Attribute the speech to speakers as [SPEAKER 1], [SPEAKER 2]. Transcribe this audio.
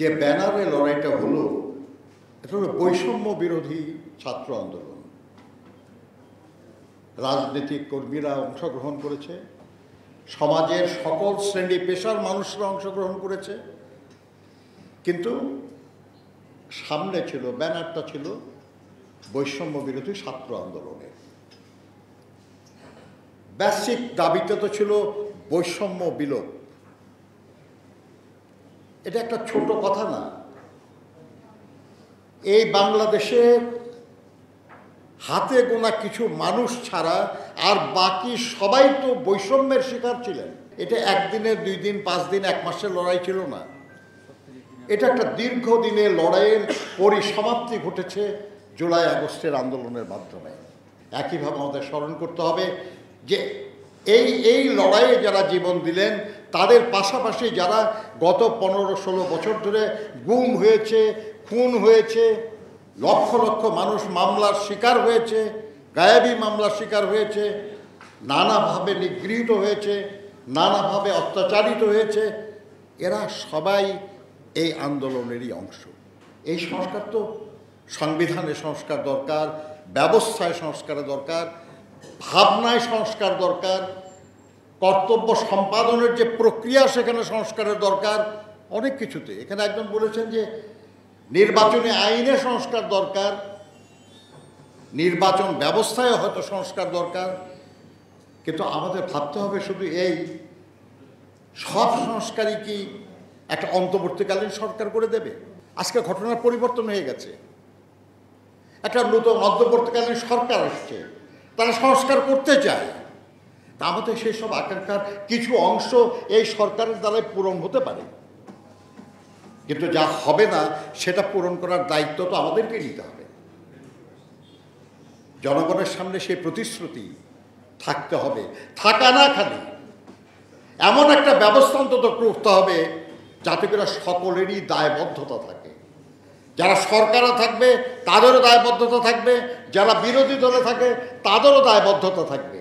[SPEAKER 1] যে ব্যানারে লড়াইটা হলো, এটা হলো বৈষম্য বিরোধী ছাত্র আন্দোলন। রাজনৈতিক কর্মীরা অংশগ্রহণ করেছে, সমাজের সকল শ্রেণী পেশার মানুষরা অংশগ্রহণ করেছে, কিন্তু সামনে ছিল, ব্যানারটা ছিল বৈষম্য বিরোধী ছাত্র আন্দোলনের। বেসিক দাবিটা তো ছিল বৈষম্য বিলোপ। এটা একটা ছোট কথা না। এই বাংলাদেশে হাতে গোনা কিছু মানুষ ছাড়া আর বাকি সবাই তো বৈষম্যের শিকার ছিলেন। এটা একদিনের, 2 দিন, 5 দিন, 1 মাসের লড়াই ছিল না। এটা একটা দীর্ঘদিনের লড়াইয়ের পরিসমাপ্তি ঘটেছে জুলাই আগস্টের আন্দোলনের মাধ্যমে। একইভাবে আমাদের স্মরণ করতে হবে যে এই লড়াইয়ে যারা জীবন দিলেন, তাদের পাশাপাশি যারা গত 15-16 বছর ধরে গুম হয়েছে, খুন হয়েছে, লক্ষ লক্ষ মানুষ মামলার শিকার হয়েছে, গায়েবী মামলার শিকার হয়েছে, নানাভাবে নিগৃহীত হয়েছে, নানাভাবে অত্যাচারিত হয়েছে, এরা সবাই এই আন্দোলনেরই অংশ। এই সংস্কার তো সংবিধানে সংস্কার দরকার, ব্যবস্থায় সংস্কারের দরকার, ভাবনায় সংস্কার দরকার, কর্তব্য সম্পাদনের যে প্রক্রিয়া সেখানে সংস্কারের দরকার, অনেক কিছুতে। এখানে একজন বলেছেন যে নির্বাচনী আইনে সংস্কার দরকার, নির্বাচন ব্যবস্থায় হয়তো সংস্কার দরকার, কিন্তু আমাদের ভাবতে হবে শুধু এই সব সংস্কারই কি একটা অন্তর্বর্তীকালীন সরকার করে দেবে? আজকে ঘটনার পরিবর্তন হয়ে গেছে, একটা নতুন অন্তর্বর্তীকালীন সরকার আসছে, তারা সংস্কার করতে চায়। তা আমাদের সেই সব আকাঙ্ক্ষার কিছু অংশ এই সরকারের দ্বারাই পূরণ হতে পারে, কিন্তু যা হবে না সেটা পূরণ করার দায়িত্ব তো আমাদেরকে নিতে হবে। জনগণের সামনে সেই প্রতিশ্রুতি থাকতে হবে, থাকা না খালি এমন একটা ব্যবস্থা অন্তত করতে হবে যাতে করে সকলেরই দায়বদ্ধতা থাকে। যারা সরকারে থাকবে তাদেরও দায়বদ্ধতা থাকবে, যারা বিরোধী দলে থাকে তাদেরও দায়বদ্ধতা থাকবে।